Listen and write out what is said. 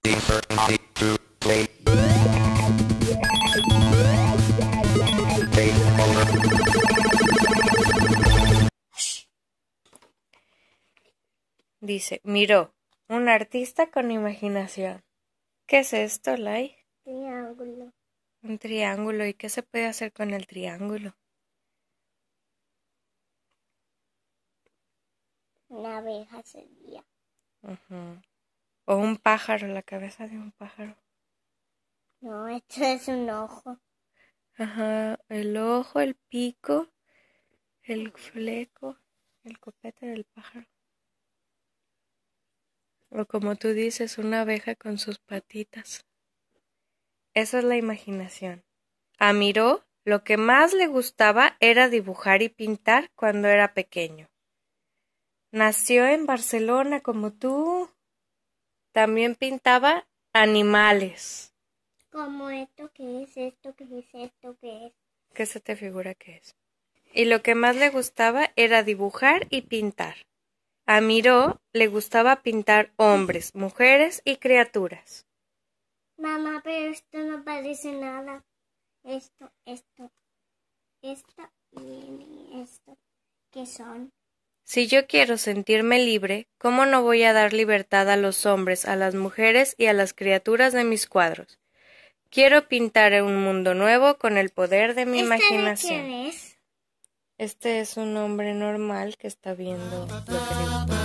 Dice, miró, un artista con imaginación. ¿Qué es esto, Lai? Triángulo. Un triángulo. ¿Y qué se puede hacer con el triángulo? Una abeja sería. O un pájaro, la cabeza de un pájaro. No, esto es un ojo. Ajá, el ojo, el pico, el fleco, el copete del pájaro. O como tú dices, una abeja con sus patitas. Esa es la imaginación. A Miró lo que más le gustaba era dibujar y pintar cuando era pequeño. Nació en Barcelona como tú. También pintaba animales. Como esto, ¿qué es esto? ¿Qué es esto? ¿Qué es? ¿Qué se te figura que es? Y lo que más le gustaba era dibujar y pintar. A Miró le gustaba pintar hombres, mujeres y criaturas. Mamá, pero esto no parece nada. Esto y esto. ¿Qué son? Si yo quiero sentirme libre, ¿cómo no voy a dar libertad a los hombres, a las mujeres y a las criaturas de mis cuadros? Quiero pintar un mundo nuevo con el poder de mi imaginación. ¿De quién es? Este es un hombre normal que está viendo lo que dibujó.